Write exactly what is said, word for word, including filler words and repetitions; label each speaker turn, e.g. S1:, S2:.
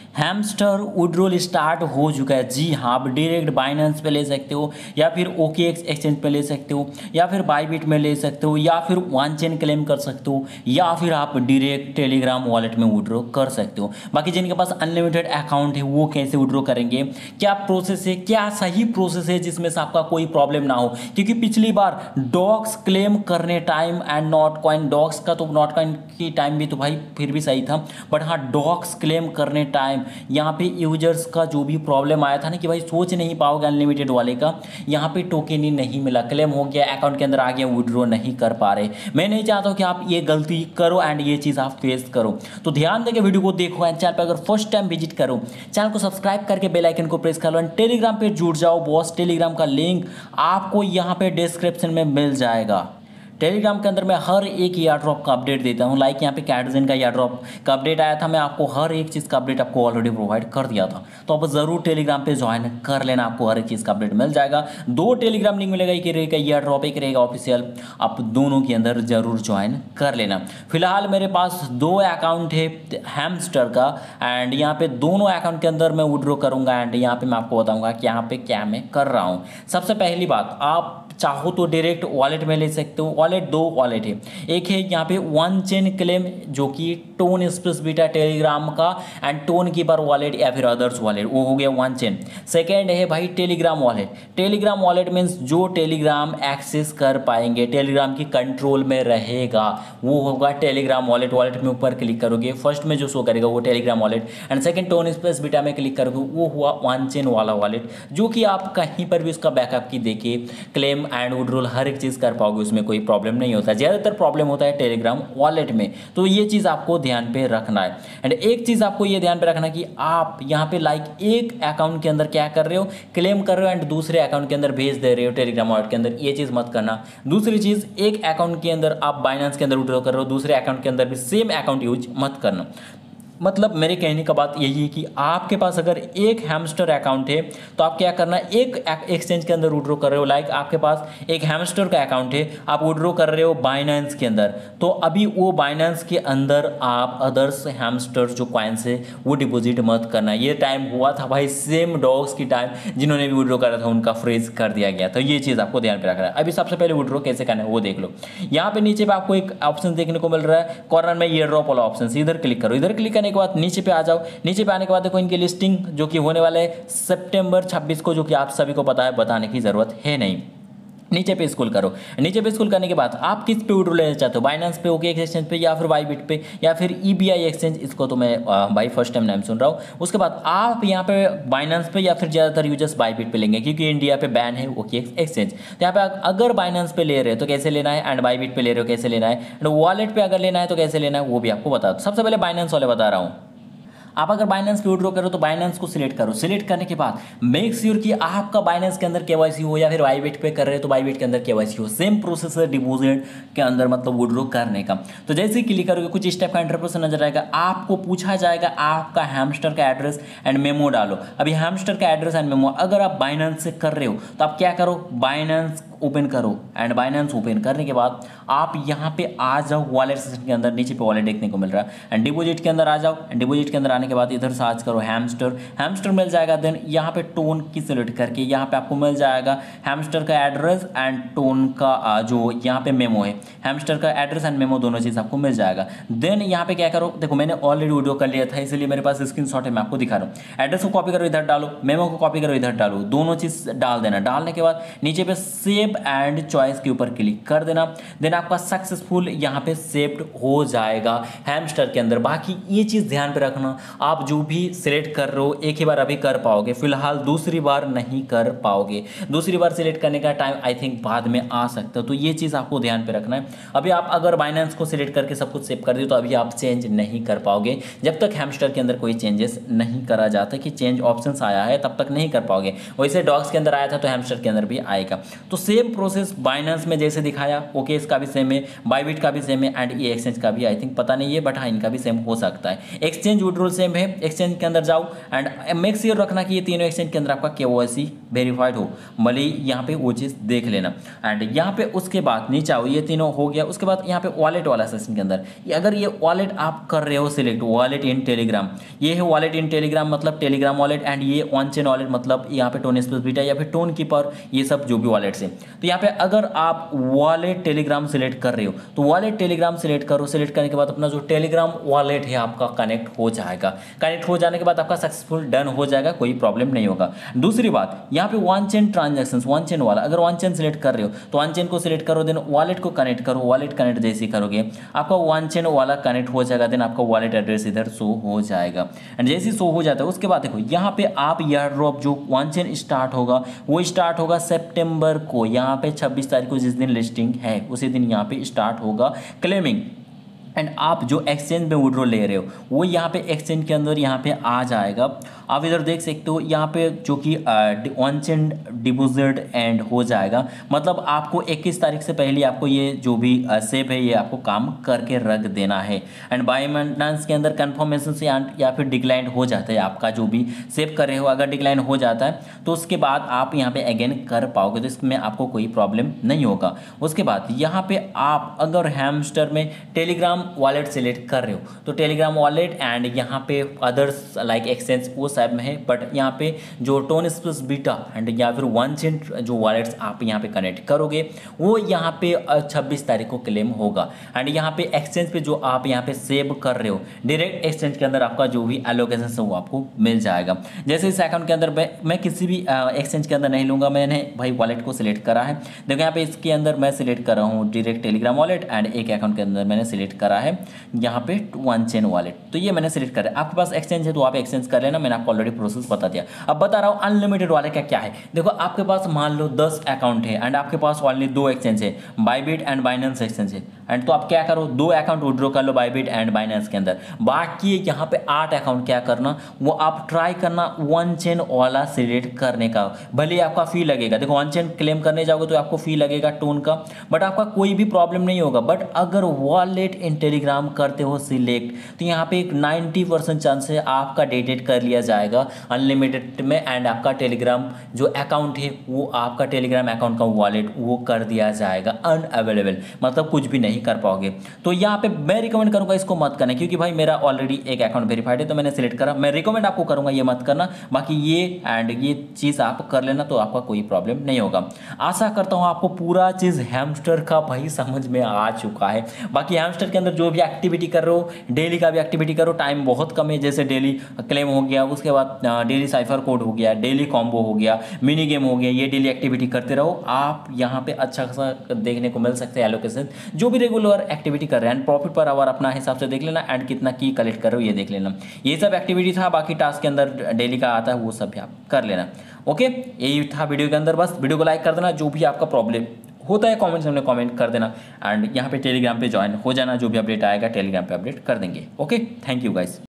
S1: Hamster withdrawal start हो चुका है। जी हाँ, आप डायरेक्ट बाइनेंस पे ले सकते हो या फिर ओके एक्स एक्सचेंज पे ले सकते हो या फिर बाईबिट में ले सकते हो या फिर वन चेन क्लेम कर सकते हो या फिर आप डायरेक्ट टेलीग्राम वॉलेट में विड्रॉ कर सकते हो। बाकी जिनके पास अनलिमिटेड अकाउंट है वो कैसे विड्रॉ करेंगे, क्या प्रोसेस है, क्या सही प्रोसेस है जिसमें से आपका कोई प्रॉब्लम ना हो। क्योंकि पिछली बार डॉक्स क्लेम करने time and Notcoin, dogs का तो नॉट कॉइन की टाइम भी तो भाई फिर भी सही था, बट हाँ डॉक्स क्लेम करने टाइम यहाँ पे यूजर्स का जो भी प्रॉब्लम आया था ना कि भाई सोच नहीं पाओगे अनलिमिटेड वाले का, यहाँ पे टोकन ही नहीं मिला, क्लेम हो गया, अकाउंट के अंदर आ गया, विड्रॉ नहीं कर पा रहे। मैं नहीं चाहता हूँ कि आप ये गलती करो एंड ये चीज़ आप फेस करो। तो ध्यान देके वीडियो को देखो एंड चैनल पर अगर फर्स्ट टाइम विजिट करो चैनल को सब्सक्राइब करके बेल आइकन को प्रेस कर लो एंड टेलीग्राम पे जुड़ जाओ बॉस। टेलीग्राम का लिंक आपको यहाँ पे डिस्क्रिप्शन में मिल जाएगा। टेलीग्राम के अंदर मैं हर एक ईयर ड्रॉप का अपडेट देता हूँ। लाइक यहाँ पे कैटजन का ईयर ड्रॉप का अपडेट आया था, मैं आपको हर एक चीज़ का अपडेट आपको ऑलरेडी प्रोवाइड कर दिया था। तो आप ज़रूर टेलीग्राम पे ज्वाइन कर लेना, आपको हर एक चीज़ का अपडेट मिल जाएगा। दो टेलीग्राम लिंक मिलेगा, एक रहेगा ईयर ड्रॉप, एक रहेगा ऑफिशियल, आप दोनों के अंदर जरूर ज्वाइन कर लेना। फिलहाल मेरे पास दो अकाउंट है हैमस्टर का एंड यहाँ पे दोनों अकाउंट के अंदर मैं विड्रॉ करूँगा एंड यहाँ पे मैं आपको बताऊँगा कि यहाँ पे क्या मैं कर रहा हूँ। सबसे पहली बात, आप चाहो तो डायरेक्ट वॉलेट में ले सकते हो। वॉलेट दो वॉलेट है, एक है यहाँ पे वन चेन क्लेम जो कि टोन एक्सप्रेस बीटा टेलीग्राम का एंड टोन कीपर वॉलेट या फिर अदर्स वॉलेट, वो हो गया वन चेन। सेकेंड है भाई Telegram wallet. Telegram wallet means जो टेलीग्राम एक्सेस कर पाएंगे, टेलीग्राम की कंट्रोल में रहेगा, वो होगा टेलीग्राम वॉलेट। वॉलेट में ऊपर क्लिक करोगे फर्स्ट में जो शो करेगा वो Telegram wallet and second TON Express beta में क्लिक करोगे वो हुआ वन चेन वाला वॉलेट, जो कि आप कहीं पर भी उसका बैकअप की देखिए क्लेम एंड विड्रॉल हर एक चीज़ कर पाओगे, उसमें कोई प्रॉब्लम नहीं होता। ज़्यादातर प्रॉब्लम होता है टेलीग्राम वॉलेट में, तो ये चीज़ आपको ध्यान पे रखना है। एंड एक चीज़ आपको ये ध्यान पे रखना कि आप यहाँ पे लाइक एक अकाउंट के अंदर क्या कर रहे हो, क्लेम कर रहे हो एंड दूसरे अकाउंट के अंदर भेज दे रहे हो टेलीग्राम वॉलेट के अंदर, ये चीज़ मत करना। दूसरी चीज़, एक अकाउंट के अंदर आप बाइनेंस के अंदर विड्रॉ कर रहे हो, दूसरे अकाउंट के अंदर भी सेम अकाउंट यूज मत करना। मतलब मेरे कहने का बात यही है कि आपके पास अगर एक हैमस्टर अकाउंट है तो आप क्या करना, एक एक्सचेंज के अंदर विड्रॉ कर रहे हो, लाइक आपके पास एक हैमस्टर का अकाउंट है, आप विड्रॉ कर रहे हो बाइनेंस के अंदर, तो अभी वो बाइनेंस के अंदर आप अदर्स हैमस्टर जो कॉइन्स है वो डिपॉजिट मत करना। ये टाइम हुआ था भाई सेम डॉग्स की टाइम, जिन्होंने भी विड्रॉ करा था उनका फ्रीज कर दिया गया, तो ये चीज़ आपको ध्यान पे रखना है। अभी सबसे पहले विड्रॉ कैसे करना है वो देख लो। यहाँ पे नीचे पे आपको एक ऑप्शन देखने को मिल रहा है कॉर्नर में, ईयर ड्रॉप वाला ऑप्शन, इधर क्लिक करो। इधर क्लिक करने के बाद नीचे पे आ जाओ। नीचे पे आने के बाद देखो इनकी लिस्टिंग जो कि होने वाले सितंबर छब्बीस को, जो कि आप सभी को पता है, बताने की जरूरत है नहीं। नीचे पे स्क्रॉल करो। नीचे पे स्क्रॉल करने के बाद आप किस पे विड्रॉ लेना चाहते हो, बाइनेंस पे, ओके एक्सचेंज पे या फिर बाईबिट पे या फिर ईबीआई एक्सचेंज, इसको तो मैं भाई फर्स्ट टाइम नाम सुन रहा हूँ। उसके बाद आप यहाँ पे बाइनेंस पे या फिर ज़्यादातर यूजर्स बाईबिट पे लेंगे क्योंकि इंडिया पे बैन है ओके एक्सचेंज। तो यहाँ पे अगर बाइनेंस पे ले रहे हो तो कैसे लेना है एंड बाईबिट पे ले रहे हो कैसे लेना है एंड वॉलेट पे अगर लेना है तो कैसे लेना है वो भी आपको बता दो। सबसे पहले बाइनेंस वाले बता रहा हूँ। आप अगर बाइनेंस पे विड्रॉ करो तो बाइनेंस को सिलेक्ट करो। सिलेक्ट करने के बाद मेक श्योर कि आपका बाइनेंस के अंदर केवाईसी हो या फिर बाईबिट पे कर रहे हो तो बाईबिट के अंदर केवाईसी हो। सेम प्रोसेस है डिपॉजिट के अंदर मतलब विड्रॉ करने का। तो जैसे ही क्लिक करोगे कुछ स्टेप का इंटरफेस नजर आएगा, आपको पूछा जाएगा आपका हैमस्टर का एड्रेस एंड मेमो डालो। अभी हैमस्टर का एड्रेस एंड मेमो अगर आप बाइनेंस से कर रहे हो तो आप क्या करो, बाइनेंस ओपन करो एंड बाइनेंस ओपन करने के बाद आप यहाँ पे आ जाओ वॉलेट सेक्शन के अंदर। नीचे पे वॉलेट देखने को मिल रहा है एंड डिपॉजिट के अंदर आ जाओ एंड डिपॉजिट के अंदर आने के बाद इधर सर्च करो हैमस्टर। हैमस्टर मिल जाएगा, देन यहाँ पे टोन की सिलेक्ट करके यहाँ पे आपको मिल जाएगा हैमस्टर का एड्रेस एंड टोन का जो यहाँ पे मेमो है, हैमस्टर का एड्रेस एंड मेमो दोनों चीज़ आपको मिल जाएगा। देन यहाँ पे क्या करो, देखो मैंने ऑलरेडी वीडियो कर लिया था इसलिए मेरे पास स्क्रीनशॉट है, मैं आपको दिखा रहा हूँ। एड्रेस को कॉपी करो इधर डालो, मेमो को कॉपी करो इधर डालो, दोनों चीज़ डाल देना। डालने के बाद नीचे पे सेव एंड चॉइस के ऊपर क्लिक कर देना। देन आपका सक्सेसफुल यहाँ पे सेव्ड हो जाएगा हैमस्टर के अंदर। बाकी ये चीज़ ध्यान पे रखना, आप जो भी सिलेक्ट कर रहे हो एक ही बार अभी कर पाओगे, फिलहाल दूसरी बार नहीं कर पाओगे। दूसरी बार सिलेक्ट करने का टाइम आई थिंक बाद में आ सकता है, तो ये चीज़ आपको ध्यान पे रखना है। अभी आप अगर बाइनेंस को सिलेक्ट करके सब कुछ सेव कर दिए तो अभी आप चेंज नहीं कर पाओगे जब तक हैमस्टर के अंदर कोई चेंजेस नहीं करा जाता कि चेंज ऑप्शन आया है तब तक नहीं कर पाओगे। वैसे डॉग्स के अंदर आया था तो हैमस्टर के अंदर भी आएगा। तो सेव सेम प्रोसेस बाइनेंस में जैसे दिखाया, ओके इसका भी सेम है, बाइबिट का भी सेम है, एंड ये एक्सचेंज का भी आई थिंक पता नहीं है, बट हाँ इनका भी सेम हो सकता है। एक्सचेंज विड्रॉल सेम है, एक्सचेंज के अंदर जाओ एंड मेक श्योर रखना कि ये तीनों एक्सचेंज के अंदर आपका केवाईसी वेरीफाइड हो, भले यहाँ पे वो चीज़ देख लेना। एंड यहाँ पे उसके बाद नीचे आओ, ये तीनों हो गया। उसके बाद यहाँ पे वॉलेट वाला सेक्शन के अंदर अगर ये वॉलेट आप कर रहे हो सिलेक्ट, वॉलेट इन टेलीग्राम, ये है वॉलेट इन टेलीग्राम मतलब टेलीग्राम वॉलेट, एंड ये ऑन चेन वॉलेट मतलब यहाँ पे टोन स्पेस बीटा या फिर टोन कीपर, ये सब जो भी वॉलेट्स है। तो यहाँ पे अगर आप वॉलेट टेलीग्राम सिलेक्ट कर रहे हो तो वॉलेट टेलीग्राम सिलेक्ट करो। सिलेक्ट करने के बाद अपना जो टेलीग्राम वॉलेट है आपका कनेक्ट हो जाएगा। कनेक्ट हो जाने के बाद आपका सक्सेसफुल डन हो जाएगा, कोई प्रॉब्लम नहीं होगा। दूसरी बात यहाँ पे one chain transactions, one chain वाला अगर वन चेन सिलेक्ट कर रहे हो तो वन चेन को सिलेक्ट करो, देन वॉलेट को कनेक्ट करो। वॉलेट कनेक्ट जैसे ही करोगे आपका वन चेन वाला कनेक्ट हो जाएगा, देन आपका वॉलेट एड्रेस इधर शो हो जाएगा। एंड जैसे ही शो हो जाता है उसके बाद देखो यहाँ पे आप एयर ड्रॉप जो वन चेन स्टार्ट होगा वो स्टार्ट होगा सितंबर को, यहाँ पे छब्बीस तारीख को जिस दिन लिस्टिंग है उसी दिन यहाँ पे स्टार्ट होगा क्लेमिंग। एंड आप जो एक्सचेंज में विड्रॉल ले रहे हो वो यहाँ पे एक्सचेंज के अंदर यहाँ पे आ जाएगा। आप इधर देख सकते हो यहाँ पे जो कि ऑन चेन डिपॉजिट एंड हो जाएगा, मतलब आपको इक्कीस तारीख से पहले आपको ये जो भी सेव है ये आपको काम करके रख देना है। एंड बाय मेंटेनेंस के अंदर कन्फर्मेशन से या फिर डिक्लाइन हो जाता है आपका जो भी सेव कर रहे हो, अगर डिक्लाइन हो जाता है तो उसके बाद आप यहाँ पे अगेन कर पाओगे, तो इसमें आपको कोई प्रॉब्लम नहीं होगा। उसके बाद यहाँ पे आप अगर हैमस्टर में टेलीग्राम वॉलेट सिलेक्ट कर रहे हो तो टेलीग्राम वॉलेट एंड यहाँ पे अदर्स लाइक एक्सचेंज वो सब में है, बट यहाँ पे जो टोन स्पेस बीटा एंड या फिर वन चेन जो वॉलेट्स आप यहाँ पे कनेक्ट करोगे वो यहाँ पे छब्बीस तारीख को क्लेम होगा। एंड यहाँ पे एक्सचेंज पे जो आप यहाँ पे सेव कर रहे हो डायरेक्ट एक्सचेंज के अंदर आपका जो भी एलोकेशन है वो आपको मिल जाएगा। जैसे इस अकाउंट के अंदर मैं किसी भी एक्सचेंज के अंदर नहीं लूँगा, मैंने भाई वॉलेट को सिलेक्ट करा है। देखो यहाँ पे इसके अंदर मैं सिलेक्ट कर रहा हूँ डायरेक्ट टेलीग्राम वॉलेट एंड एक अकाउंट के अंदर मैंने सिलेक्ट करा है यहाँ पे वन चेन वॉलेट, तो ये मैंने सिलेक्ट करा है। आपके पास एक्सचेंज है तो आप एक्सचेंज कर लेना, मैंने आपको ऑलरेडी प्रोसेस बता दिया। अब बता रहा हूँ अनलिमिटेड वाले का क्या है। देखो आपके पास मान लो दस अकाउंट है एंड आपके पास ओनली दो एक्सचेंज है, बाइबिट एंड बाइनेंस एक्सचेंज है। एंड तो आप क्या करो, दो अकाउंट विड्रॉ कर लो बाइबिट एंड बाइनेंस के अंदर, बाकी यहाँ पे आठ अकाउंट क्या करना वो आप ट्राई करना वन चेन वाला सिलेक्ट करने का। भले ही आपका फी लगेगा, देखो वन चेन क्लेम करने जाओगे तो आपको फी लगेगा टोन का, बट आपका कोई भी प्रॉब्लम नहीं होगा। बट अगर वॉलेट इन टेलीग्राम करते हो सिलेक्ट तो यहाँ पे एक नाइन्टी परसेंट चांस है आपका डेटेड कर लिया जाएगा अनलिमिटेड में, एंड आपका टेलीग्राम जो अकाउंट है वो आपका टेलीग्राम अकाउंट का वॉलेट वो कर दिया जाएगा अनअवेलेबल, मतलब कुछ भी नहीं कर पाओगे। तो यहाँ पे मैं रिकमेंड करूंगा इसको मत करना, क्योंकि भाई मेरा ऑलरेडी एक अकाउंट वेरीफाइड है तो मैंने सिलेक्ट करा। मैं रिकमेंड आपको करूंगा ये मत करना, बाकी ये एंड ये चीज़ आप कर लेना तो आपका कोई प्रॉब्लम नहीं होगा। आशा करता हूँ आपको पूरा चीज़ हैमस्टर का भाई समझ में आ चुका है। बाकी हैमस्टर के अंदर जो भी एक्टिविटी कर रहे हो, डेली का भी एक्टिविटी करो, टाइम बहुत कम है। जैसे डेली क्लेम हो गया, उसके बाद डेली साइफर कोड हो गया, डेली कॉम्बो हो गया, मिनी गेम हो गया, ये डेली एक्टिविटी करते रहो। आप यहाँ पे अच्छा खासा देखने को मिल सकते हैं एलोकेशन, जो भी रेगुलर एक्टिविटी कर रहे हैं। प्रॉफिट पर आवर अपना हिसाब से देख लेना एंड कितना की कलेक्ट कर रहे हो ये देख लेना। ये सब एक्टिविटी था, बाकी टास्क के अंदर डेली का आता है वो सब भी आप कर लेना। ओके, यही था वीडियो के अंदर। बस वीडियो को लाइक कर देना, जो भी आपका प्रॉब्लम होता है कमेंट्स में कमेंट कर देना, एंड यहाँ पे टेलीग्राम पे ज्वाइन हो जाना, जो भी अपडेट आएगा टेलीग्राम पे अपडेट कर देंगे। Okay, thank you guys.